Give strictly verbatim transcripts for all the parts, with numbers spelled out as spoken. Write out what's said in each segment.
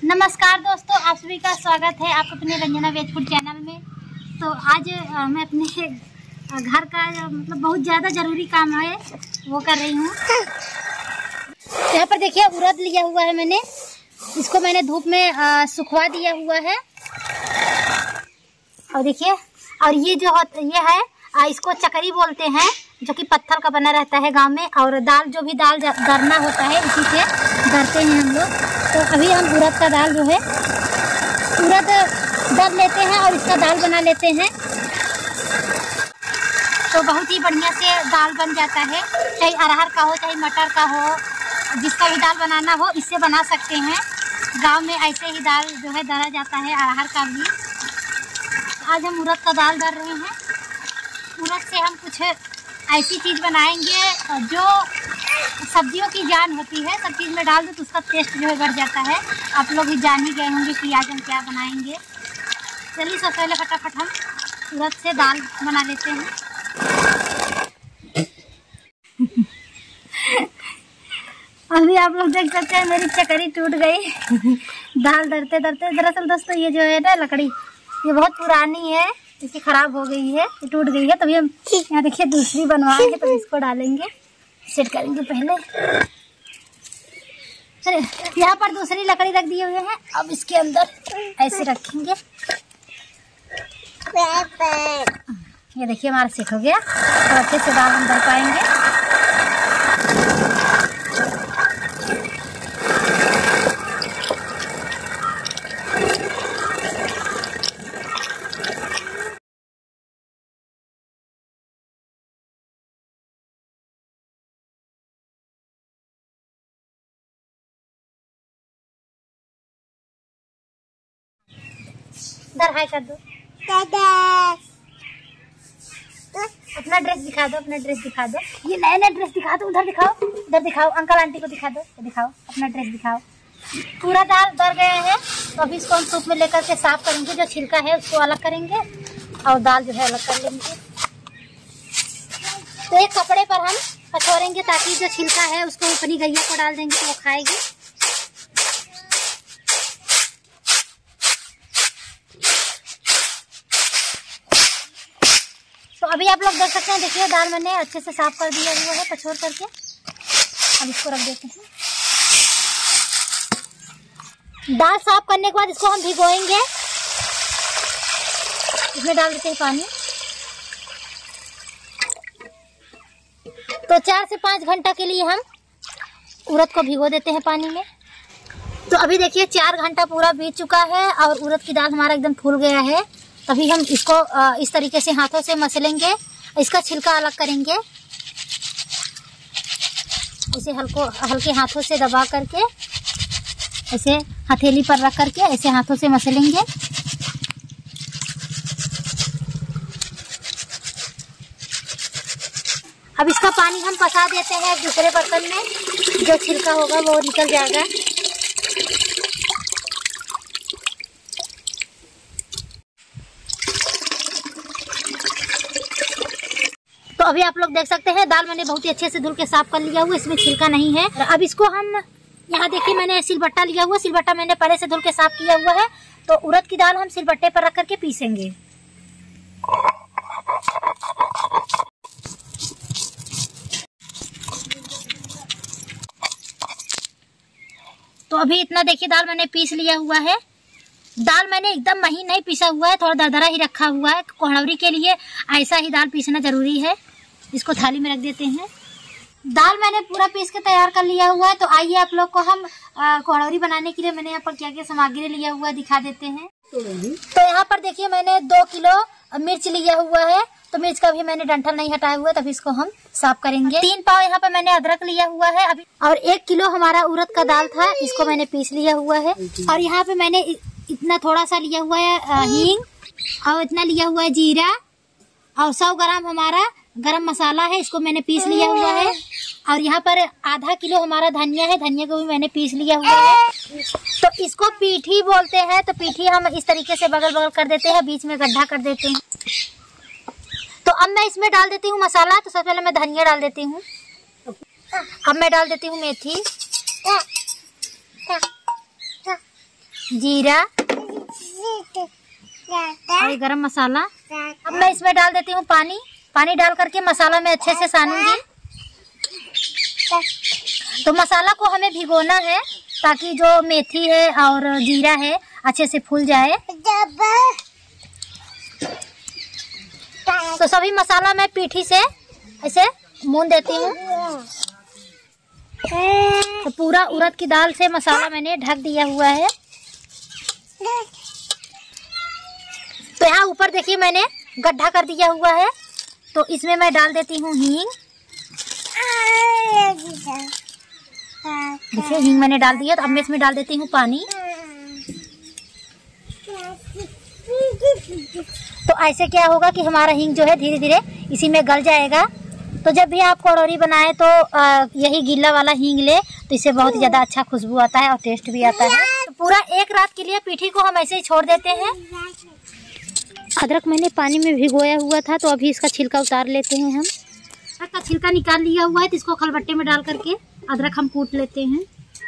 नमस्कार दोस्तों, आप सभी का स्वागत है आप अपने रंजना वेज फूड चैनल में। तो आज आ, मैं अपने घर का मतलब बहुत ज़्यादा ज़रूरी काम है वो कर रही हूँ। यहाँ पर देखिए उड़द लिया हुआ है मैंने, इसको मैंने धूप में आ, सुखवा दिया हुआ है। और देखिए, और ये जो ये है आ, इसको चकरी बोलते हैं, जो कि पत्थर का बना रहता है गांव में। और दाल जो भी दाल दरना होता है इसी से दरते हैं हम लोग। तो अभी हम उड़द का दाल जो है उड़द दर लेते हैं और इसका दाल बना लेते हैं। तो बहुत ही बढ़िया से दाल बन जाता है, चाहे अरहर का हो चाहे मटर का हो, जिसका भी दाल बनाना हो इससे बना सकते हैं। गांव में ऐसे ही दाल जो है दरा जाता है, अरहर का भी। आज हम उड़द का दाल दर रहे हैं। उड़द से हम कुछ ऐसी चीज़ बनाएंगे जो सब्जियों की जान होती है, सब चीज़ में डाल दो तो उसका टेस्ट जो है बढ़ जाता है। आप लोग भी जान ही गए होंगे कि आज हम क्या बनाएंगे। चलिए सबसे पहले फटाफट हम उड़द से दाल बना लेते हैं। अभी आप लोग देख सकते हैं मेरी चकरी टूट गई दाल दरते दरते। दरअसल दोस्तों ये जो है ना लकड़ी, ये बहुत पुरानी है, इसकी खराब हो गई है, ये टूट गई है। तभी हम यहाँ देखिए दूसरी बनवाएंगे, तो इसको डालेंगे, सेट करेंगे पहले। चलिए यहाँ पर दूसरी लकड़ी रख दिए हुए हैं, अब इसके अंदर ऐसे रखेंगे। ये देखिए हमारा सेट हो गया, तो अच्छे से दाल हम दर पाएंगे। इधर हाय कर दो, अपना ड्रेस दिखा दो, अपना ड्रेस दिखा दो, ये नया नया ड्रेस दिखा दो। उधर दिखाओ, उधर दिखाओ, अंकल आंटी को दिखा दो, दिखाओ अपना ड्रेस दिखाओ। पूरा दाल दर गया है, तो अभी इसको हम सूप में लेकर के साफ करेंगे। जो छिलका है उसको अलग करेंगे और दाल जो है अलग कर लेंगे। तो एक कपड़े पर हम पछोरेंगे ताकि जो छिलका है उसको अपनी गैया को डाल देंगे तो वो खाएगी। तो अभी आप लोग देख सकते हैं, देखिए दाल मैंने अच्छे से साफ कर दिया हुआ है पछोर करके। अब इसको रख देते हैं। दाल साफ करने के बाद इसको हम भिगोएंगे, इसमें डाल देते हैं पानी। तो चार से पाँच घंटा के लिए हम उड़द को भिगो देते हैं पानी में। तो अभी देखिए चार घंटा पूरा बीत चुका है और उड़द की दाल हमारा एकदम फूल गया है। तभी हम इसको इस तरीके से हाथों से मसलेंगे, इसका छिलका अलग करेंगे। इसे हल्को हल्के हाथों से दबा करके ऐसे हथेली पर रख करके ऐसे हाथों से मसलेंगे। अब इसका पानी हम पसा देते हैं दूसरे बर्तन में, जो छिलका होगा वो निकल जाएगा। तो अभी आप लोग देख सकते हैं दाल मैंने बहुत ही अच्छे से धुल के साफ कर लिया हुआ, इसमें छिलका नहीं है। अब इसको हम यहाँ देखिए मैंने सिलबट्टा लिया हुआ, सिलबट्टा मैंने पहले से धुल के साफ किया हुआ है। तो उड़द की दाल हम सिलबट्टे पर रख करके पीसेंगे। तो अभी इतना देखिए दाल मैंने पीस लिया हुआ है। दाल मैंने एकदम महीन नहीं पीसा हुआ है, थोड़ा दरदरा ही रखा हुआ है। कोहड़ौरी के लिए ऐसा ही दाल पीसना जरूरी है। इसको थाली में रख देते हैं। दाल मैंने पूरा पीस के तैयार कर लिया हुआ है। तो आइए आप लोग को हम कोहड़ौरी बनाने के लिए मैंने यहाँ पर क्या क्या सामग्री लिया हुआ है दिखा देते हैं। तो यहाँ पर देखिए मैंने दो किलो मिर्च लिया हुआ है। तो मिर्च का भी मैंने डंठल नहीं हटाया हुआ है, तभी इसको हम साफ करेंगे। तीन पाव यहाँ पर मैंने अदरक लिया हुआ है अभी, और एक किलो हमारा उड़द का दाल था, इसको मैंने पीस लिया हुआ है। और यहाँ पे मैंने इतना थोड़ा सा लिया हुआ है हींग, और इतना लिया हुआ है जीरा, और सौ ग्राम हमारा गरम मसाला है, इसको मैंने पीस लिया हुआ है। और यहाँ पर आधा किलो हमारा धनिया है, धनिया को भी मैंने पीस लिया हुआ है। तो इसको पीठी बोलते हैं। तो पीठी हम इस तरीके से बगल बगल कर देते हैं, बीच में गड्ढा कर देते हैं। तो अब मैं इसमें डाल देती हूँ मसाला। तो सबसे पहले मैं धनिया डाल देती हूँ, अब मैं डाल देती हूँ मेथी, जीरा और गरम मसाला। अब मैं इसमें डाल देती हूँ पानी। पानी डाल करके मसाला में अच्छे से सानूंगी। तो मसाला को हमें भिगोना है ताकि जो मेथी है और जीरा है अच्छे से फूल जाए। तो सभी मसाला मैं पीठी से ऐसे मून देती हूँ। तो पूरा उड़द की दाल से मसाला मैंने ढक दिया हुआ है। तो यहाँ ऊपर देखिए मैंने गड्ढा कर दिया हुआ है। तो इसमें मैं डाल देती हूँ हींग। देखिए हींग मैंने डाल दिया। तो अब मैं इसमें डाल देती हूँ पानी। तो ऐसे क्या होगा कि हमारा हींग जो है धीरे धीरे इसी में गल जाएगा। तो जब भी आप कड़ौरी बनाए तो आ, यही गीला वाला हींग ले तो इससे बहुत ही ज़्यादा अच्छा खुशबू आता है और टेस्ट भी आता है। तो पूरा एक रात के लिए पीठी को हम ऐसे ही छोड़ देते हैं। अदरक मैंने पानी में भिगोया हुआ था तो अभी इसका छिलका उतार लेते हैं हम। अदरक का छिलका निकाल लिया हुआ है तो इसको खलबट्टे में डाल करके अदरक हम कूट लेते हैं।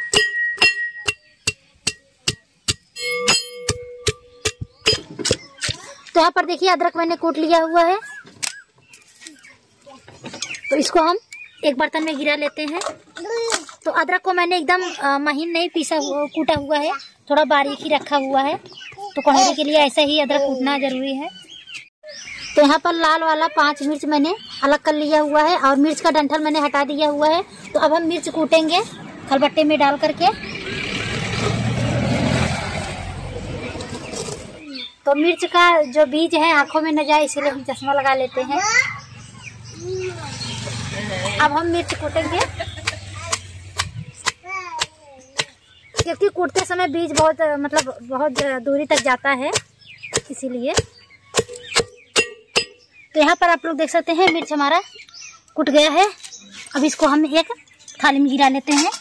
तो यहाँ पर देखिए अदरक मैंने कूट लिया हुआ है। तो इसको हम एक बर्तन में गिरा लेते हैं। तो अदरक को मैंने एकदम महीन नहीं पीसा हुआ कूटा हुआ है, थोड़ा बारीक ही रखा हुआ है। तो कढ़ौरी के लिए ऐसा ही अदरक कूटना जरूरी है। तो यहाँ पर लाल वाला पांच मिर्च मैंने अलग कर लिया हुआ है और मिर्च का डंठल मैंने हटा दिया हुआ है। तो अब हम मिर्च कूटेंगे खलबट्टे में डाल करके। तो मिर्च का जो बीज है आंखों में न जाए इसलिए हम चश्मा लगा लेते हैं। अब हम मिर्च कूटेंगे क्योंकि कूटते समय बीज बहुत मतलब बहुत दूरी तक जाता है इसीलिए। तो यहाँ पर आप लोग देख सकते हैं मिर्च हमारा कूट गया है। अब इसको हम एक थाली में गिरा लेते हैं।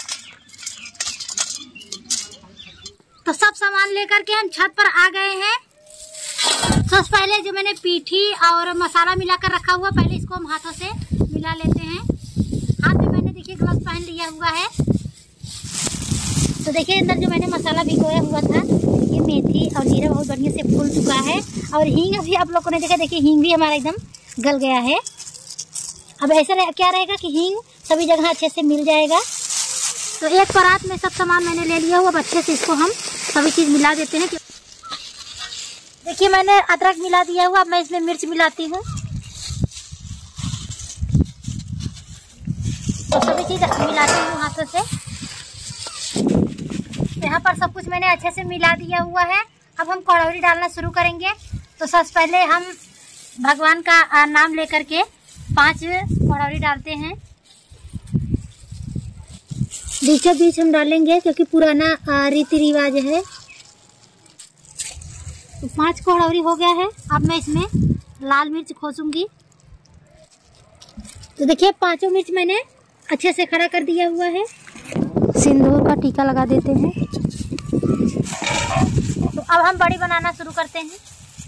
तो सब सामान लेकर के हम छत पर आ गए हैं। सबसे पहले जो मैंने पीठी और मसाला मिलाकर रखा हुआ पहले इसको हम हाथों से मिला लेते हैं। हाथ में मैंने देखिए ग्लव्स पहन लिया हुआ है। तो देखिए अंदर जो मैंने मसाला भिगोया हुआ था ये मेथी और जीरा बहुत बढ़िया से फूल चुका है। और हींग अभी आप लोगों ने देखा, देखिए हींग भी हमारा एकदम गल गया है। अब ऐसा रह, क्या रहेगा कि हींग सभी जगह अच्छे से मिल जाएगा। तो एक परात में सब सामान मैंने ले लिया हुआ। अब अच्छे से इसको हम सभी चीज़ मिला देते हैं। देखिए मैंने अदरक मिला दिया हुआ। अब मैं इसमें मिर्च मिलाती हूँ। तो सभी चीज़ मिलाती हूँ हाथों से। यहाँ पर सब कुछ मैंने अच्छे से मिला दिया हुआ है। अब हम कढ़ौरी डालना शुरू करेंगे। तो सबसे पहले हम भगवान का नाम लेकर के पांच कढ़ौरी डालते हैं। बीचों बीच हम डालेंगे क्योंकि पुराना रीति रिवाज है। तो पांच कढ़ौरी हो गया है। अब मैं इसमें लाल मिर्च खोसूंगी। तो देखिए पांचों मिर्च मैंने अच्छे से खड़ा कर दिया हुआ है। सिंदूर का टीका लगा देते हैं। तो अब हम बड़ी बनाना शुरू करते हैं।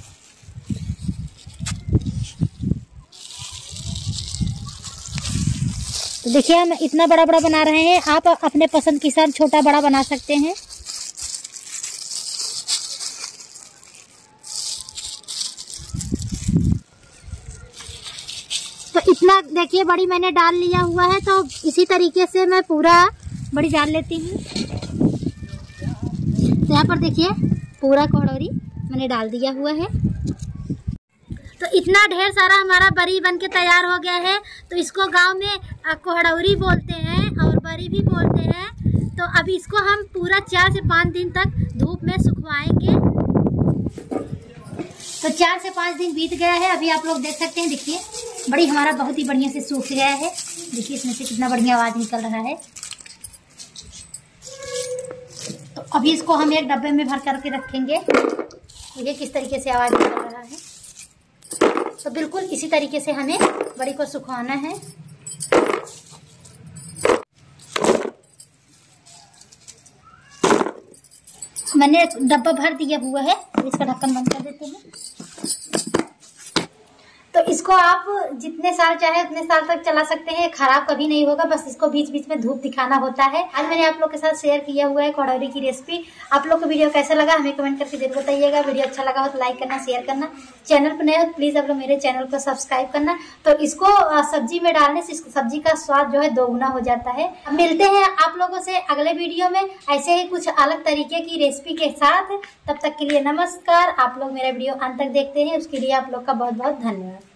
तो देखिए हम इतना बड़ा बड़ा बना रहे हैं। आप अपने पसंद के हिसाब छोटा बड़ा बना सकते हैं। तो इतना देखिए बड़ी मैंने डाल लिया हुआ है। तो इसी तरीके से मैं पूरा बड़ी डाल लेती हूँ। तो यहाँ पर देखिए पूरा कढ़ौरी मैंने डाल दिया हुआ है। तो इतना ढेर सारा हमारा बरी बन के तैयार हो गया है। तो इसको गांव में कढ़ौरी बोलते हैं और बरी भी बोलते हैं। तो अभी इसको हम पूरा चार से पाँच दिन तक धूप में सुखवाएंगे। तो चार से पाँच दिन बीत गया है। अभी आप लोग देख सकते हैं, देखिए बड़ी हमारा बहुत ही बढ़िया से सूख गया है। देखिए इसमें से कितना बढ़िया आवाज़ निकल रहा है। तो अभी इसको हम एक डब्बे में भर करके रखेंगे। देखिए किस तरीके से आवाज़ निकल रहा है। तो बिल्कुल इसी तरीके से हमें बड़ी को सुखाना है। मैंने डब्बा भर दिया हुआ है। इसका ढक्कन बंद कर देते हैं। तो इसको इसको आप जितने साल चाहे उतने साल तक चला सकते हैं, खराब कभी नहीं होगा। बस इसको बीच बीच में धूप दिखाना होता है। आज मैंने आप लोग के साथ शेयर किया हुआ है कोहड़ौरी की रेसिपी। आप लोग को वीडियो कैसा लगा हमें कमेंट करके जरूर बताइएगा। वीडियो अच्छा लगा हो तो लाइक करना, शेयर करना। चैनल पर नए हो तो प्लीज आप लोग मेरे चैनल को सब्सक्राइब करना। तो इसको सब्जी में डालने से इसको सब्जी का स्वाद जो है दोगुना हो जाता है। अब मिलते हैं आप लोगों से अगले वीडियो में ऐसे ही कुछ अलग तरीके की रेसिपी के साथ। तब तक के लिए नमस्कार। आप लोग मेरा वीडियो अंत तक देखते हैं उसके लिए आप लोग का बहुत बहुत धन्यवाद।